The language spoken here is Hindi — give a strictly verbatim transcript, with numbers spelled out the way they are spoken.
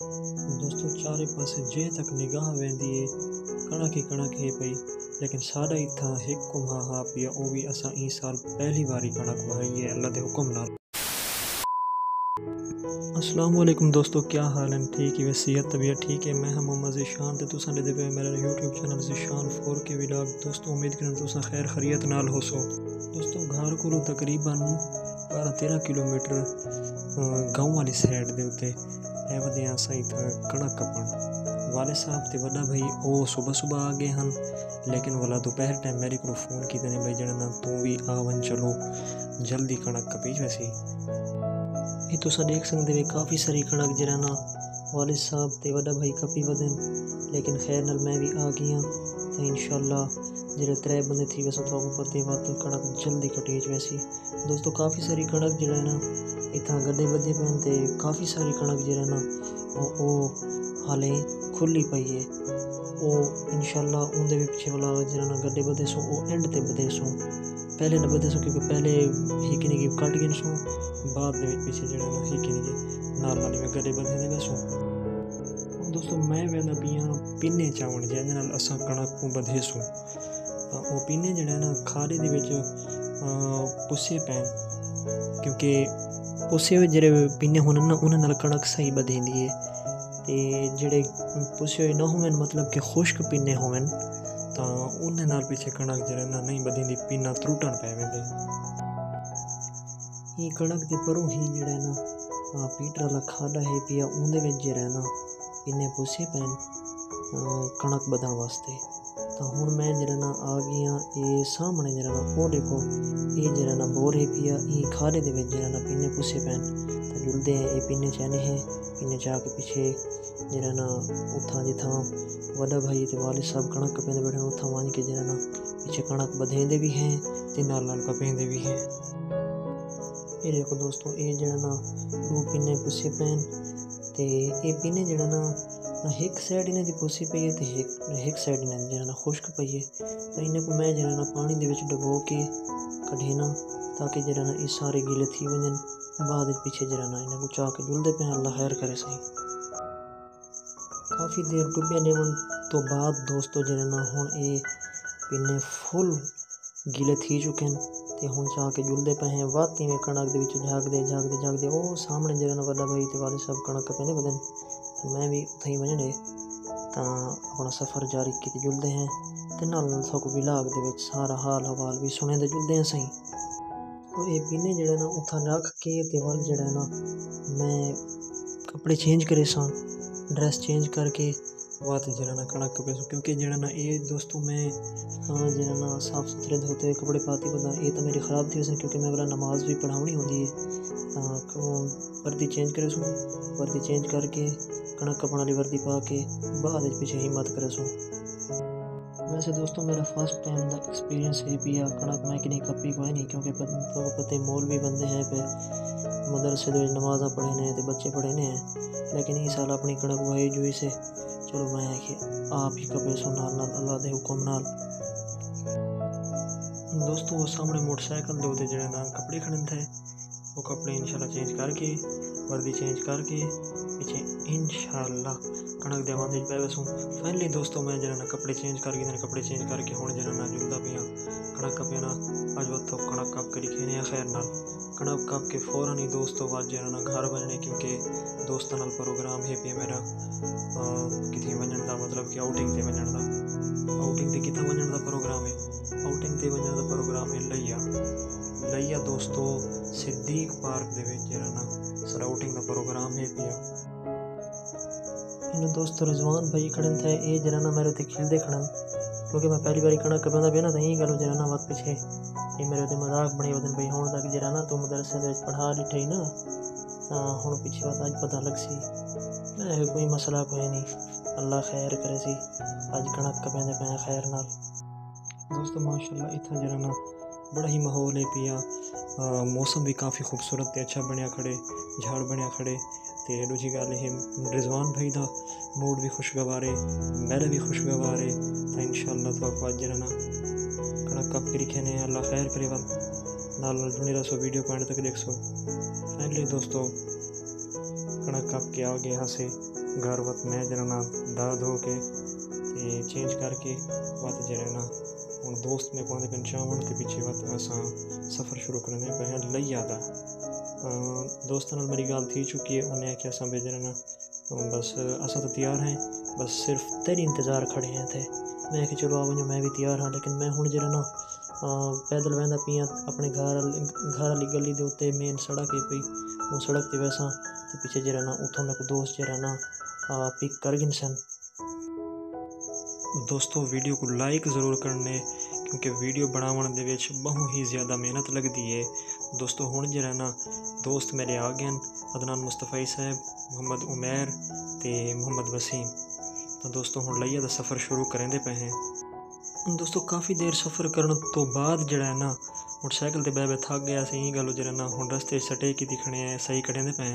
दोस्तों चारे पासे जे तक निगाह वेंदी है कणक ही कणक है पई, लेकिन साडा इत्थां हिक कुम्हा हा पिया ओ भी असां ई साल पहली बारी कणक वाही है अल्लाह दे हुक्म नाल। अस्सलाम वालेकुम दोस्तों, क्या हाल है? ठीक है, वसीयत तबीयत ठीक है। मैं हम मोहम्मद ज़ीशान ते तुसां दे पे मेरा YouTube channel Zeeshan four K vlog. दोस्तों उम्मीद करन तुसां खैर खैरियत नाल हो सो। दोस्तों घर को तकरीबन बारह तेरह किलोमीटर गाँव वाली साइड दे उत्ते ए वदे असां इत्थां कणक कपन वाले साहब ते वड्डा भाई ओ सुबह सुबह आ गए हन, लेकिन वाला दोपहर टाइम मेरे को फ़ोन कीते ने भाई जड़ा ना तू भी आ वन चलो जल्दी कणक कपी वैसी। ये तुसा देख सकते हो काफ़ी सारी कणक जरा ना वालिद साहब ते वड्डा भाई कपी वदन, लेकिन खैर नाल मैं भी आ गई हाँ तो इंशाल्लाह जेरे त्रै बंदे थी वैसे तो पते बात कणक जल्दी कटेज वैसी। दोस्तों काफ़ी सारी कणक जरा ना इतना गड्ढे बदे पैन ते काफ़ी सारी कणक जरा ना ओ हाले खुली पई है ओ इंशाल्लाह उनके भी पिछे वाला जरा ना गड्ढे बदे सो ओ एंड ते बदे सो पहले न बदे सो क्योंकि पहले हिकी निकी कट गए सो बाद दे पीछे जरा ना हिकी निकी नाल नाल में गड्ढे बदे दे सो। दोस्तों मैं वेंदा पिया पिन्ने चावण जेंदे नाल असां कणक को बधे सो तो ओ पिन्ने जड़ा ना खाले दे विच पुसे पैन, क्योंकि पुसे जेरे पिन्ने होने ना उन्हां नाल कणक सही बधेंदी है ते जेड़े पुसे ना होवन मतलब कि खुश्क पिन्ने होवन तो उन्हां नाल पीछे कणक जरा ना नहीं बधेंदी, पिन्ना त्रुटन पै वेंदे। ये कणक दे परों ही जड़ा ना पीटर वाला खाड़ा है पिया उंदे विच जरा ना पिन्ने पुसे पैन कणक बधण वास्ते। तो हुण मैं जरा ना आ गया ये सामने जरा ना ओ देखो ये जरा ना बोर है पिया ये खाले दे विच जरा ना पिन्ने पुसे पैन तो जुलदे हैं ये पिन्ने चाने हैं पिन्ने चा के पीछे जरा ना उथा जिथा वड्डा भाई ते वालिद साहब कणक कपेंदे बैठे उथा वान के जरा ना पीछे कणक बधेंदे भी हैं ते नाल नाल कपेंदे भी हैं। ये देखो दोस्तों ये जरा ना दो पिन्ने पुसे पैन ते ये पिन्ने जरा ना एक साइड इन्हें दी पुसी पई है ते एक एक साइड इन्हें जरा ना खुश्क पई है तो इन्हें को मैं जरा ना पानी दे विच डुबो के कढेना ताकि जरा ना ये सारे गीले थी वजन बाद पीछे जरा ना इन्हें को चा के जुलदे पे अल्लाह खैर करे सही। काफ़ी देर डुबिया नेवन तो बाद दोस्तों जरा ना हुण ये पिन्ने फुल गीले थी चुके हैं ते हुण चा के जुलदे पे हैं वाती में कणक दे विच झाकदे झाकदे झाकदे ओ सामने जरा ना वड्डा भाई ते वालिद साहब कणक कपेंदे वदन तो मैं भी उत्थे ही वजने तो अपना सफ़र जारी की जुलदे हैं ते नाल नाल थोक व्लॉग दे विच सारा हाल हवाल भी सुने दे जुलदे हैं सही। तो ये पिन्ने जड़ा ना उथा रख के ते वल जड़ा ना मैं कपड़े चेंज करे सा ड्रेस चेंज करके वात जरा ना कणक कपे सो, क्योंकि जरा ना ये दोस्तों मैं हाँ जरा ना साफ़ सुथरे धोते हुए कपड़े पाती बंदा ये तो मेरी ख़राब थी वैसे क्योंकि मैं वाला नमाज भी पढ़ावनी होती है तो वर्दी चेंज करे सो वर्दी चेंज करके कणक कपन वाली वर्दी पा के बाद पीछे हिम्मत करे सो। वैसे दोस्तों मेरा फर्स्ट टाइम का एक्सपीरियंस है पिया कणक मैं कि नहीं कपी कोई नहीं, क्योंकि तो पते मौलवी बंदे हैं पे मदरसे दे नमाज़ा पढ़े ने ते बच्चे पढ़े ने हैं, लेकिन इस साल अपनी कणक वाही जुई से चलो मैं कि आप ही कपे सो नाल नाल अल्लाह दे हुक्म नाल। दोस्तों वो सामने मोटरसाइकिल दे उते जड़े ना कपड़े खड़े थे वो कपड़े इंशाल्लाह चेंज करके वर्दी चेंज करके पीछे इंशाल्लाह कणक देवान दे पे वसू। फाइनली दोस्तों मैं जरा ना कपड़े चेंज करके ना कपड़े चेंज करके हुण जरा ना जुलदा पिया कणक कपे ना अज वतो कणक कप के लिखे ने खैर नाल कणक कप के फौरन ही दोस्तों बाद जरा ना घर बजने, क्योंकि दोस्तों नाल प्रोग्राम है पिया मेरा किथे वजन दा मतलब कि आउटिंग ते वजन दा आउटिंग ते किथे वजन दा प्रोग्राम है आउटिंग ते वजन दा प्रोग्राम है लइया लइया दोस्तों सिद्दीक पार्क दे विच जरा ना सराउटिंग दा प्रोग्राम है पिया। इन दोस्तों रिजवान भाई खड़न थे ये जरा ना मेरे ते खिलदे खड़न क्योंकि मैं पहली बारी कणक कपेंदा पे ना तो यही गलो जरा ना वक्त पीछे ये मेरे ते मजाक बने वदन भाई हुण तक जरा ना तू मदरसे दे पढ़ा लिठई ना तो हुण पीछे बात आज पता लग सी। मैं कोई मसला कोई नहीं अल्लाह खैर करे सी आज कणक कपेंदे पे खैर नाल। दोस्तों माशाल्लाह इतना जरा ना बड़ा ही माहौल है पिया मौसम भी काफ़ी खूबसूरत ते अच्छा बनया खड़े झाड़ बनया खड़े ते दूजी गल है रिजवान भाई का मूड भी खुशगवार है मेरा भी खुशगवार है तो इंशाल्लाह तो अज जरा ना कणक कप के लिखे ने अल्लाह खैर करे वल नाल नाल जुड़े रहो वीडियो पॉइंट तक देख सो। फाइनली दोस्तों खाना कप के आ गया से घर वत मैं जरा दा धो के ते चेंज करके वत जरा ना हूँ दोस्त में पाँच पिन चावन के पीछे वत असा सफ़र शुरू करने पे हैं लई आदा दोस्तों मेरी गल थी चुकी है। उन्हें आख्या असा भी जरा ना बस असा तो तैयार हैं, बस सिर्फ तेरी इंतज़ार खड़े हैं थे। मैं कि चलो आ वजो मैं भी तैयार हाँ, लेकिन मैं हूँ जरा ना पैदल वहदा पियाँ अपने घर घर वाली गली के उत्ते मेन सड़क ही पई हूँ सड़क ते वैसा तो पीछे जरा ना उतों मेरे दोस्त जरा ना पिक कर गए सन। दोस्तों वीडियो को लाइक ज़रूर करने क्योंकि वीडियो बनावन दे विच बहुत ही ज़्यादा मेहनत लगती है। दोस्तों हुण जरा ना दोस्त मेरे आ गए अदनान मुस्तफ़ाई साहब, मोहम्मद उमैर ते मोहम्मद वसीम। तो दोस्तों हुण लइया दा सफ़र शुरू करेंदे पे हैं। दोस्तों काफ़ी देर सफ़र करने तो बाद जरा है ना मोटरसाइकिल ते बह बह थक गया से गल जरा ना हुण रस्ते सटे की दिखने सही करेंदे पे हैं।